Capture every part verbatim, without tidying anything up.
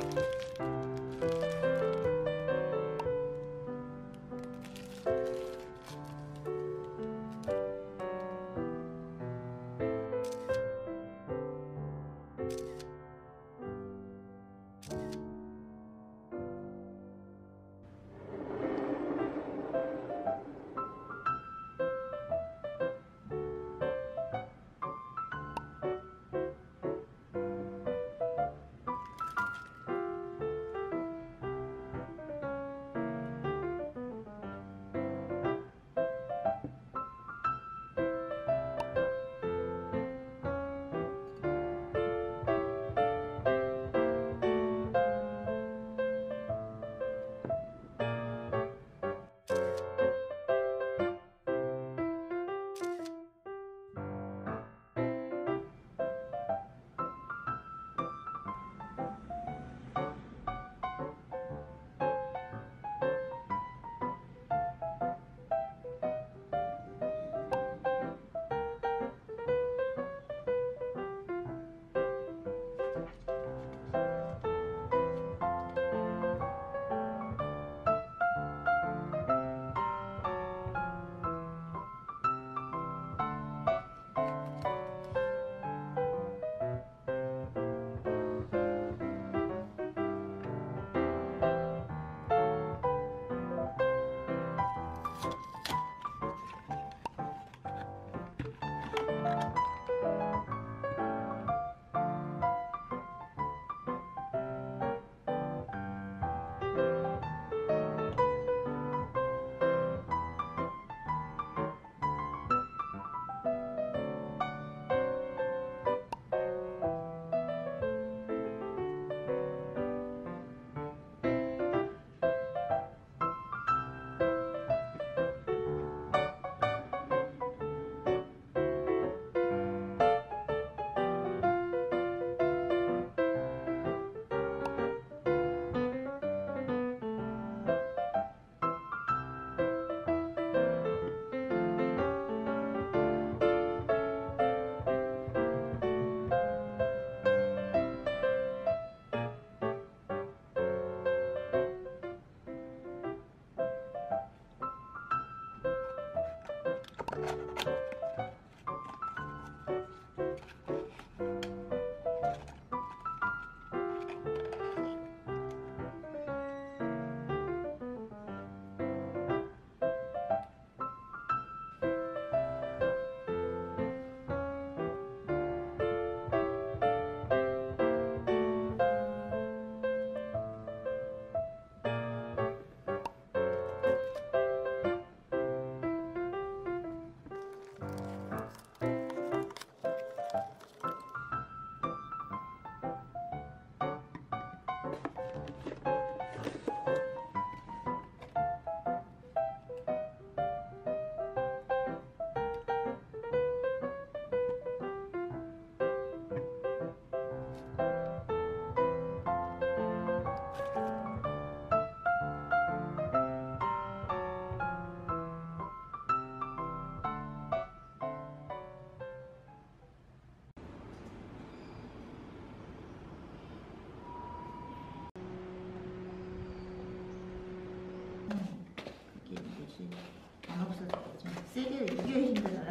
없이 안 없어서 좀 세게 이게 힘들어요.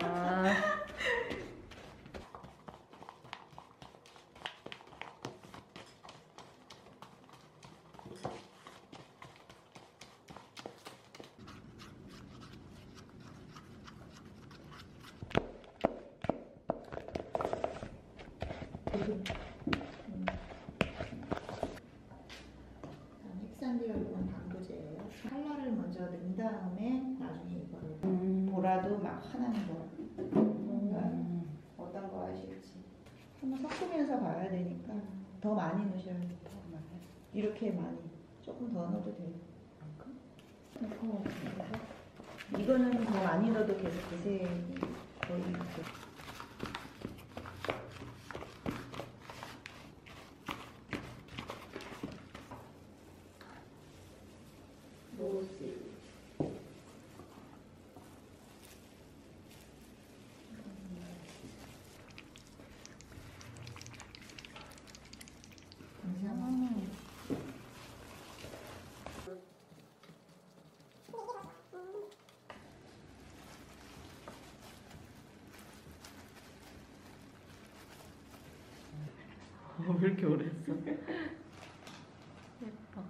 아. 헥산디올 이건 방부제예요. 칼라를 먼저 넣은 다음에 나중에 이거를 음. 보라도 막 하나는 거. 음. 어떤 거 하실지 한번 섞으면서 봐야 되니까 더 많이 넣으셔야 돼요. 더 많이. 이렇게 많이 조금 더 넣어도 돼요. 이거는 더 많이 넣어도 계속 기색이 거의 이렇게. 로즈 감사합니다. 어, 왜 이렇게 오래 했어? 예뻐.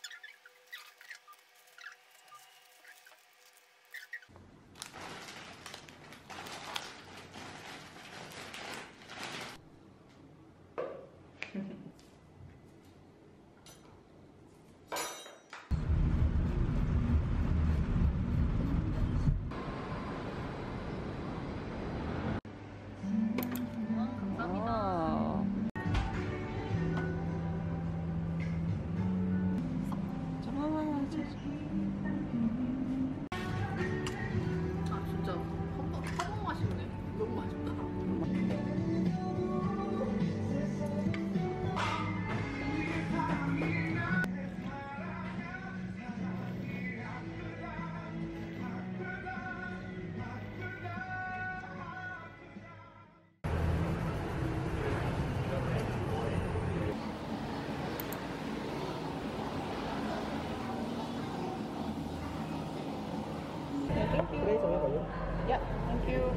아 진짜 한번 한번 마시네. 너무 맛있다. Yeah, thank you.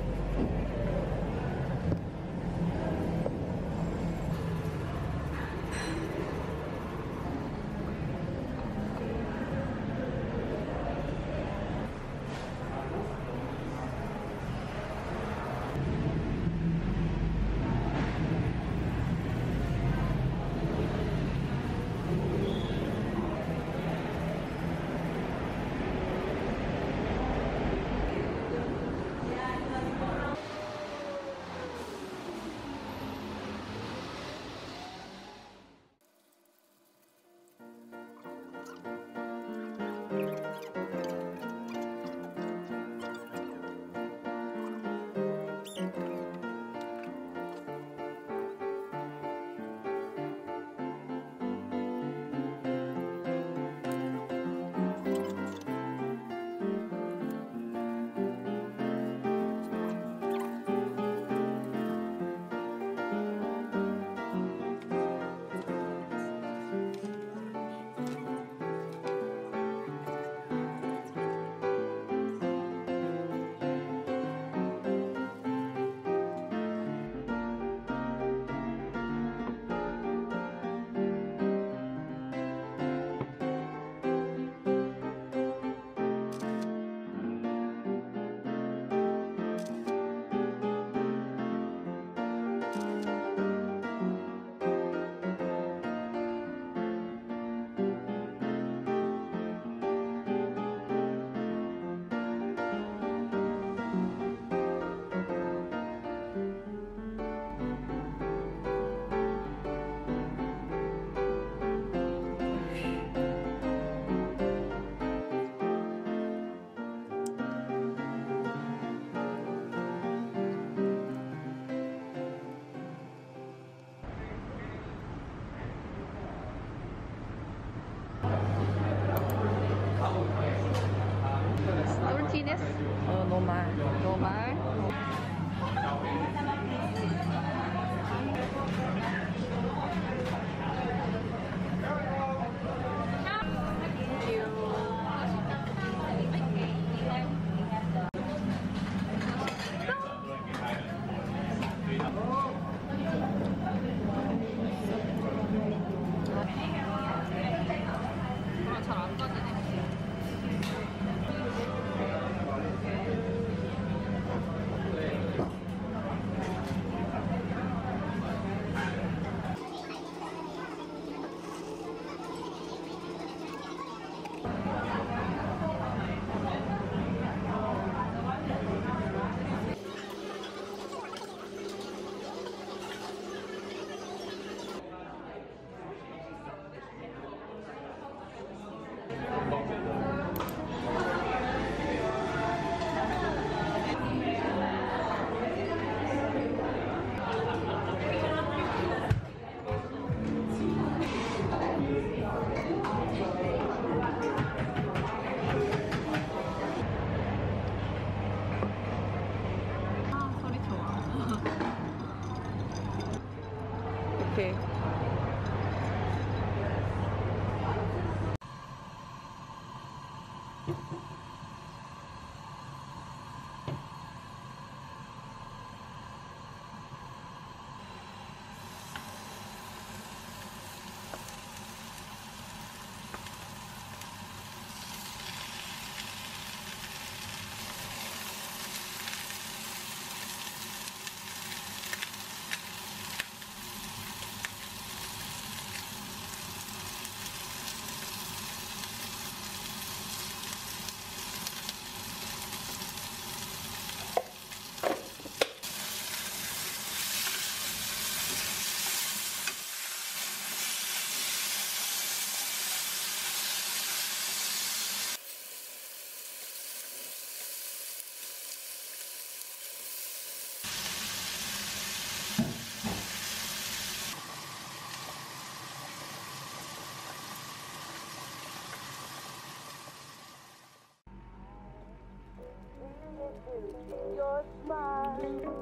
your smile,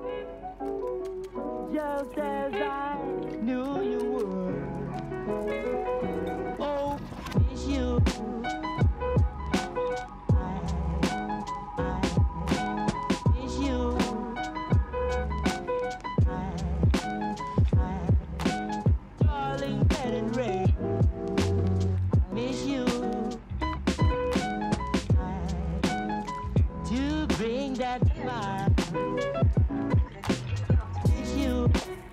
just as I knew you would. Oh, miss you. I, I miss you. I, I, darling, red and red. Miss you. I, to bring that smile. Miss you.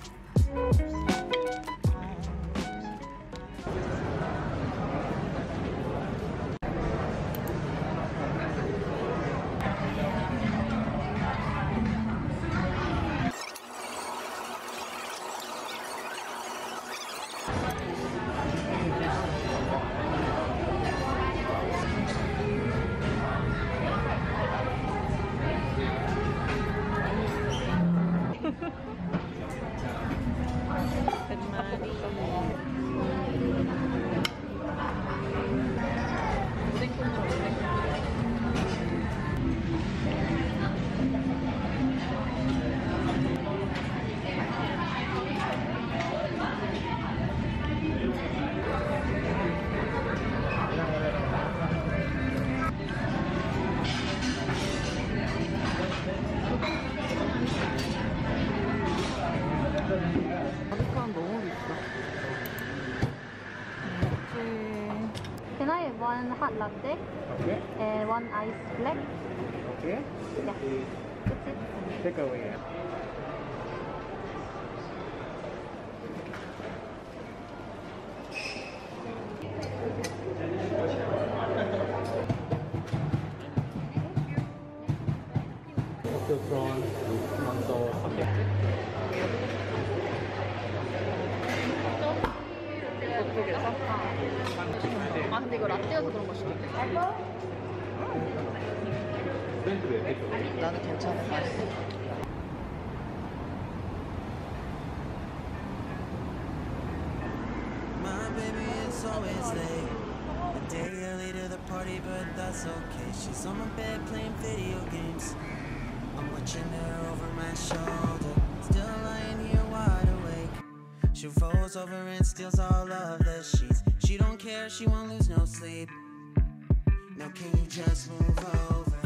아메리카노 너무 비싸. Can I have one hot latte Okay. and one ice black? Okay. Yeah, that's it. Take away. Tokyo prawn, manto, 저쪽에서? 아 근데 이거 라떼여서 그런 거 싫어. 나는 괜찮아. 맛있어. My baby is always late. A day early to the party, but that's okay. She's on my bed playing video games. I'm watching her over my shoulder, still lying here wide awake. She rolls over and steals all of the sheets. She don't care, she won't lose no sleep. Now can you just move over?